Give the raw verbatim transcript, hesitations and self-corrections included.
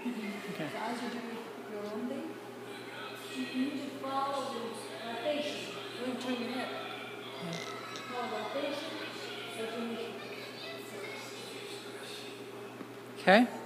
Okay. So as you do your own thing, you need to follow the rotation. Don't turn your head. Follow rotation, rotation. Okay.